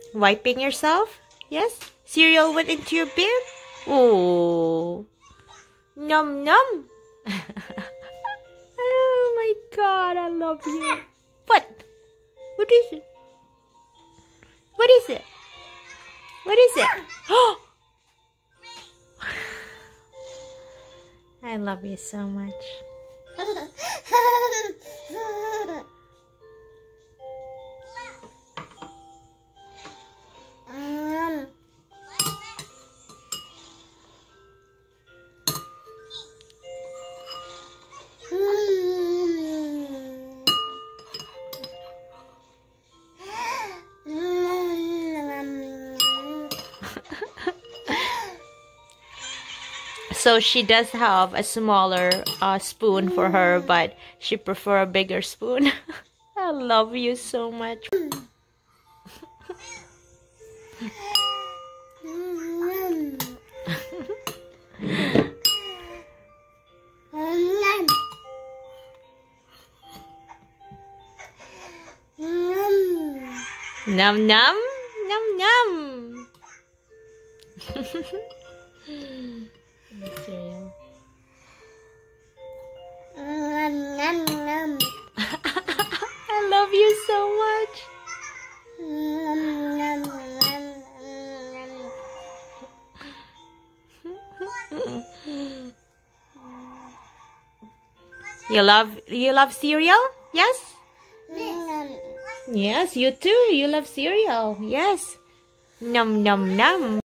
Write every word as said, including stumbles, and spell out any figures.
Wiping yourself? Yes? Cereal went into your beard? Oh. Nom nom. Oh my God, I love you. What? What is it? What is it? What is it? Oh! I love you so much. So she does have a smaller uh, spoon for her, but she prefers a bigger spoon. I love you so much. Nom nom, nom nom. Cereal. I love you so much. You love you love cereal? Yes? Yes, you too. You love cereal. Yes. Nom nom nom.